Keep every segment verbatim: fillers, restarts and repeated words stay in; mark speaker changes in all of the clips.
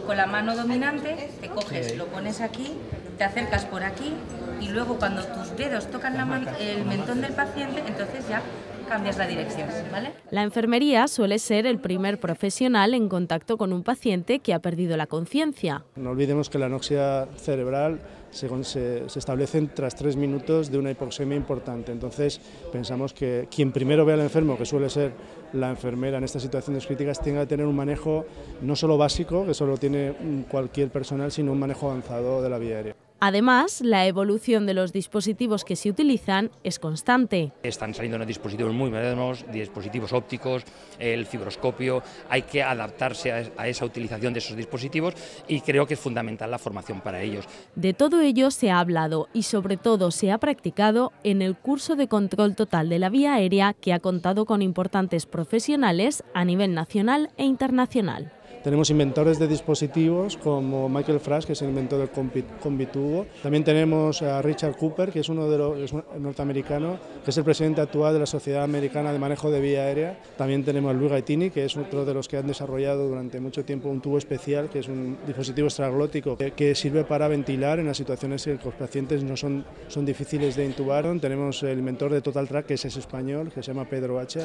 Speaker 1: Con la mano dominante te coges, lo pones aquí, te acercas por aquí y luego cuando tus dedos tocan la man- el mentón del paciente, entonces ya cambias la dirección, ¿vale?
Speaker 2: La enfermería suele ser el primer profesional en contacto con un paciente que ha perdido la conciencia.
Speaker 3: No olvidemos que la anoxia cerebral se, se, se establece tras tres minutos de una hipoxemia importante. Entonces pensamos que quien primero ve al enfermo, que suele ser la enfermera en estas situaciones críticas, tenga que tener un manejo no solo básico, que solo tiene cualquier personal, sino un manejo avanzado de la vía aérea.
Speaker 2: Además, la evolución de los dispositivos que se utilizan es constante.
Speaker 4: Están saliendo unos dispositivos muy modernos, dispositivos ópticos, el fibroscopio. Hay que adaptarse a esa utilización de esos dispositivos y creo que es fundamental la formación para ellos.
Speaker 2: De todo ello se ha hablado y sobre todo se ha practicado en el curso de control total de la vía aérea, que ha contado con importantes profesionales a nivel nacional e internacional.
Speaker 3: Tenemos inventores de dispositivos como Michael Frasch, que es el inventor del Combitubo. También tenemos a Richard Cooper, que es uno de los es un norteamericano, que es el presidente actual de la Sociedad Americana de Manejo de Vía Aérea. También tenemos a Luis Gaetini, que es otro de los que han desarrollado durante mucho tiempo un tubo especial, que es un dispositivo extraglótico que, que sirve para ventilar en las situaciones en que los pacientes no son, son difíciles de intubar. Tenemos el inventor de Total Track, que es, es español, que se llama Pedro H.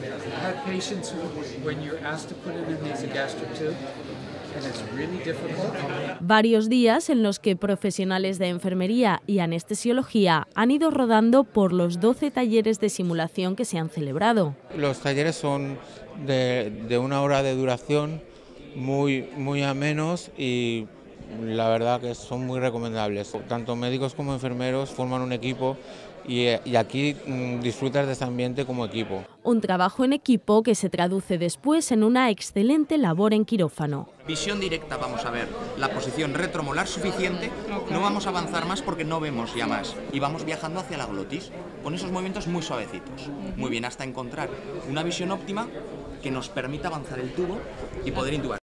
Speaker 2: Varios días en los que profesionales de enfermería y anestesiología han ido rodando por los doce talleres de simulación que se han celebrado.
Speaker 5: Los talleres son de, de una hora de duración, muy, muy amenos y la verdad que son muy recomendables. Tanto médicos como enfermeros forman un equipo y, y aquí mmm, disfrutas de este ambiente como equipo.
Speaker 2: Un trabajo en equipo que se traduce después en una excelente labor en quirófano.
Speaker 6: Visión directa, vamos a ver, la posición retromolar suficiente, no vamos a avanzar más porque no vemos ya más y vamos viajando hacia la glotis con esos movimientos muy suavecitos, muy bien, hasta encontrar una visión óptima que nos permita avanzar el tubo y poder intubar.